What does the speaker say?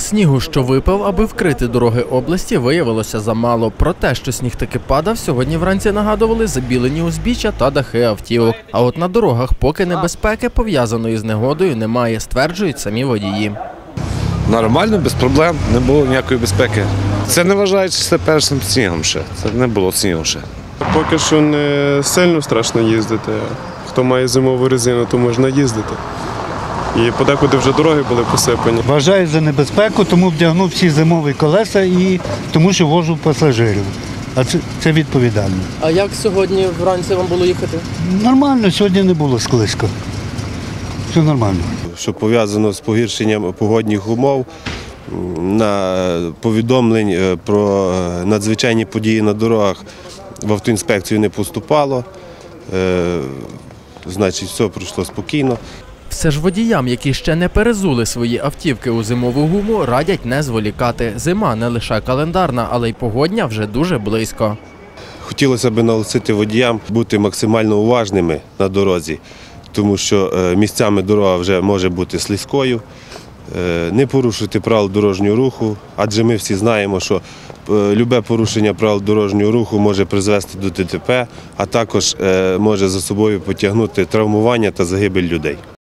Снігу, що випав, аби вкрити дороги області, виявилося замало. Про те, що сніг таки падав, сьогодні вранці нагадували забілені узбіччя та дахи автівок. А от на дорогах поки небезпеки, пов'язаної з негодою, немає, стверджують самі водії. Нормально, без проблем, не було ніякої безпеки. Це не вважаючи це першим снігом ще, це не було снігу ще. Поки що не сильно страшно їздити. Хто має зимову резину, то можна їздити. І подекуди вже дороги були посипані. Вважаю за небезпеку, тому вдягнув всі зимові колеса і тому що вожу пасажирів. А це відповідально. А як сьогодні вранці вам було їхати? Нормально, сьогодні не було склизько. Все нормально. Що пов'язано з погіршенням погодних умов, на повідомлень про надзвичайні події на дорогах в автоінспекцію не поступало, значить все пройшло спокійно. Все ж водіям, які ще не перезули свої автівки у зимову гуму, радять не зволікати. Зима не лише календарна, але й погодня вже дуже близько. Хотілося б наголосити водіям бути максимально уважними на дорозі, тому що місцями дорога вже може бути слизькою, не порушувати правил дорожнього руху, адже ми всі знаємо, що любе порушення правил дорожнього руху може призвести до ДТП, а також може за собою потягнути травмування та загибель людей.